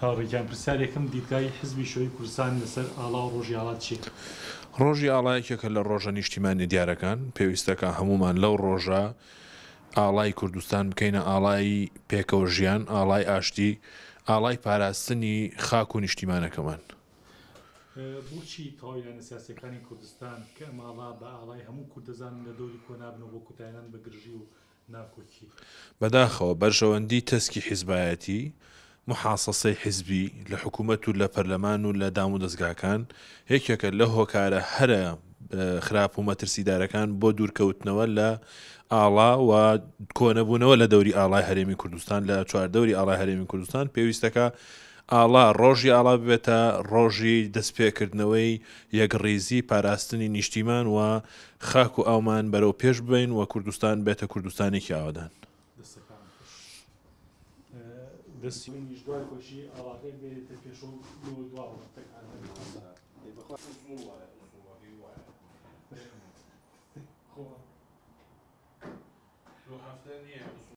هاوڕێکیان پرسیارێکم دیدگای حزبی شۆی کوردستان لەسەر ئاڵا و ڕۆژی ئاڵات چی؟ ڕۆژی ئاڵایەکێکە لە ڕۆژە نیشتیمانی دیارەکان پێویستەکە هەمومان لەو ڕۆژە ئاڵای کوردستان بکەینە ئاڵای پێکەوە ژیان، ئاڵای ئاشتی، ئاڵای پاراستنی خاک و نیشتیمانەکەمان. بۆچی تەواویانە سیاسەکانی کوردستان کە ئەماڵا بە ئاڵای هەموو کوردەزان لە دەوری کۆنابنەوە بۆ کوتایان بە گرژی و ناکۆکی؟ بەداخەوە بەرژەوەندی تەسکی حیزبایەتی، محاسەسەی حیزبی لە حکوومەت و لە پەرلەمان و لە دام و دەستگاکان یەکێکە لە هۆکارە هەرە خراپ و مەترسیدارەکان بۆ دوورکەوتنەوە لە ئاڵا و کۆنەبوونەوە لە دەوری ئاڵای هەرێمی کوردستان لە چواردەوری ئاڵای هەرێمی کوردستان پێویستەکە ئاڵا ڕۆژی ئاڵا ببێتە ڕۆژی دەستپێکردنەوەی یەکڕێزی پاراستنی نیشتیمان و خاک و ئاومان بەرەو پێش بین و کوردستان بێتە کوردستانێکی ئاوادان. دەستی دوای کۆشی ئاڵاکەی بێتە پێشۆ دووە